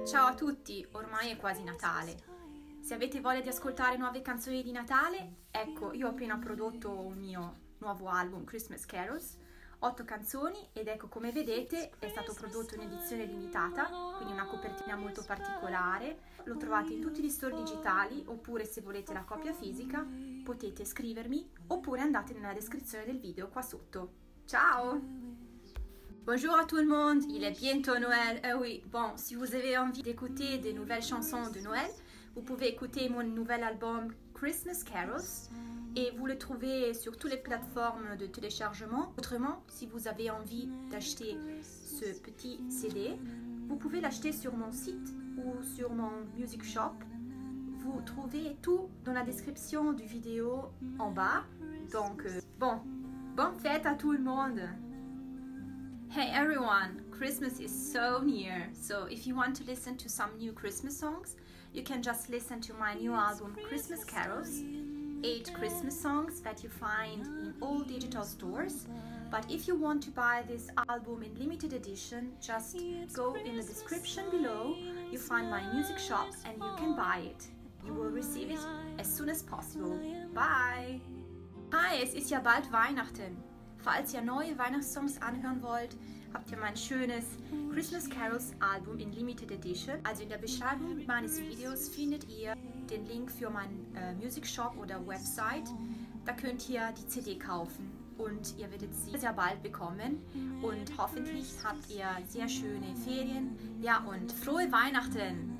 Ciao a tutti, ormai è quasi Natale. Se avete voglia di ascoltare nuove canzoni di Natale, ecco, io ho appena prodotto un mio nuovo album Christmas Carols, 8 canzoni ed ecco come vedete è stato prodotto in edizione limitata, quindi una copertina molto particolare. Lo trovate in tutti gli store digitali oppure se volete la copia fisica potete scrivermi oppure andate nella descrizione del video qua sotto. Ciao! Bonjour à tout le monde, il est bientôt Noël. Oui, bon, si vous avez envie d'écouter des nouvelles chansons de Noël, vous pouvez écouter mon nouvel album Christmas Carols et vous le trouvez sur toutes les plateformes de téléchargement. Autrement, si vous avez envie d'acheter ce petit CD, vous pouvez l'acheter sur mon site ou sur mon music shop. Vous trouvez tout dans la description du vidéo en bas. Donc, bonne fête à tout le monde! Hey everyone, Christmas is so near, so if you want to listen to some new Christmas songs, you can just listen to my new album Christmas Carols, 8 Christmas songs that you find in all digital stores. But if you want to buy this album in limited edition, just go in the description below, you find my music shop and you can buy it. You will receive it as soon as possible. Bye! Hi, es ist ja bald Weihnachten. Falls ihr neue Weihnachtssongs anhören wollt, habt ihr mein schönes Christmas Carols Album in Limited Edition. Also in der Beschreibung meines Videos findet ihr den Link für meinen Music Shop oder Website. Da könnt ihr die CD kaufen und ihr werdet sie sehr bald bekommen. Und hoffentlich habt ihr sehr schöne Ferien. Ja, und frohe Weihnachten!